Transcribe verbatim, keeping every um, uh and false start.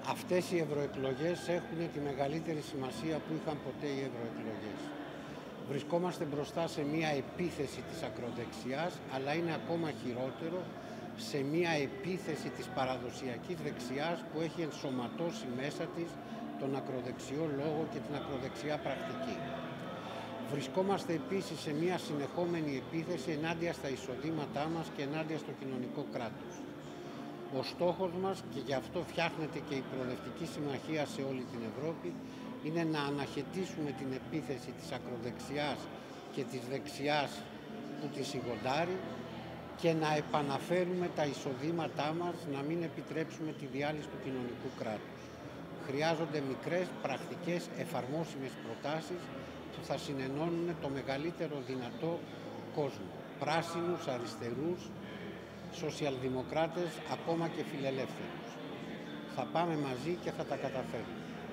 Αυτές οι ευρωεκλογές έχουν τη μεγαλύτερη σημασία που είχαν ποτέ οι ευρωεκλογές. Βρισκόμαστε μπροστά σε μια επίθεση της ακροδεξιάς, αλλά είναι ακόμα χειρότερο σε μια επίθεση της παραδοσιακής δεξιάς που έχει ενσωματώσει μέσα της τον ακροδεξιό λόγο και την ακροδεξιά πρακτική. Βρισκόμαστε επίσης σε μια συνεχόμενη επίθεση ενάντια στα εισοδήματά μας και ενάντια στο κοινωνικό κράτος. Ο στόχος μας, και γι' αυτό φτιάχνεται και η Προοδευτική Συμμαχία σε όλη την Ευρώπη, είναι να αναχαιτήσουμε την επίθεση της ακροδεξιάς και της δεξιάς που τη σιγοντάρει και να επαναφέρουμε τα εισοδήματά μας, να μην επιτρέψουμε τη διάλυση του κοινωνικού κράτους. Χρειάζονται μικρές, πρακτικές, εφαρμόσιμες προτάσεις που θα συνενώνουν το μεγαλύτερο δυνατό κόσμο. Πράσινους, αριστερούς, σοσιαλδημοκράτες, ακόμα και φιλελεύθερους. Θα πάμε μαζί και θα τα καταφέρουμε.